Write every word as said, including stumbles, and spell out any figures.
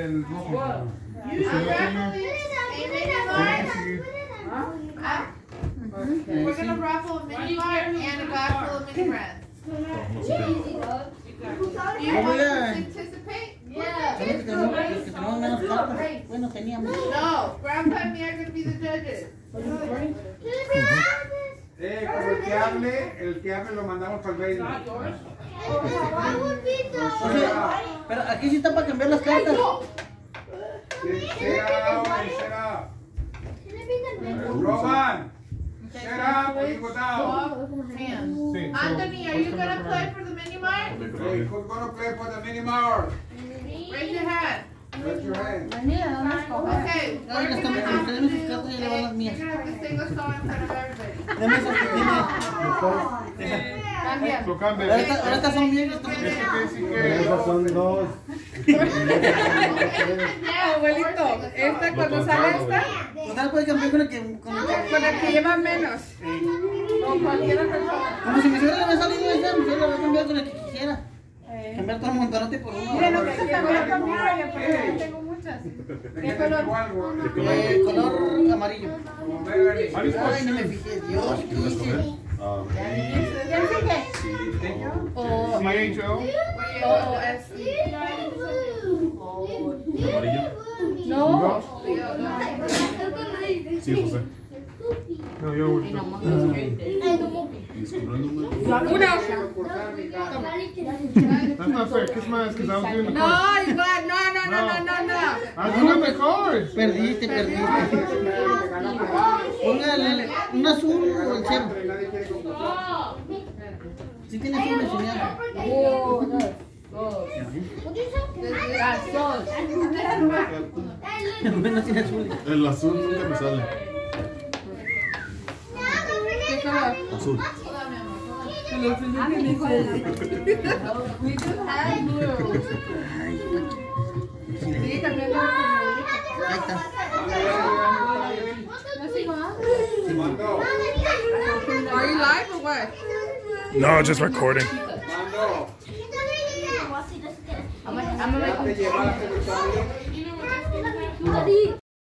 el rojo. You definitely okay. We're gonna raffle a mini mart and a raffle a mini brand. Do you want to participate? Yeah. Bueno, teníamos. No, Grandpa and me are gonna be the judges. Eh, como el que hable, el que hable lo mandamos para el baile. Pero aquí sí está para cambiar las cartas. Roman, shut up, you go down. Hands. Anthony, are you gonna play for the mini mart? Hey, who's gonna play for the mini mart? Raise your hand. Raise your hand. Okay, we're gonna have to do, you're gonna have to sing a song in front of everybody. Lo cambia. Ahorita son bien. Esas son dos. Abuelito, esta cuando sale esta, Usted puede cambiar con el que. Con el que, con el que lleva menos. O cualquier persona. como si mi suegra le había salido esa, mi suegra la va a cambiar con el que quisiera. Cambiar todo el montonote por uno. Mira lo que se cambió conmigo, yo tengo muchas. ¿Qué color? Eh, color amarillo. Ay, no me fijé. Dios, ¿qué hice? ¿Ya sigue? O C H O. O S. ¿Amarillo? No. Sí, José. No, yo voy. Descubrió el número. Una. That's not fair. Kiss my ass because I was doing the No, cards. igual, no, no, no, no, no, no. I was doing the cards. Perdiste, perdiste. Póngale un azul o el cero. Si tiene azul, me señala. No tiene azul. El azul nunca me sale. ¿Qué color? Azul. We do have blue. Sigue cambiando. Ahí está. Are you live or what? No, just recording. Mando.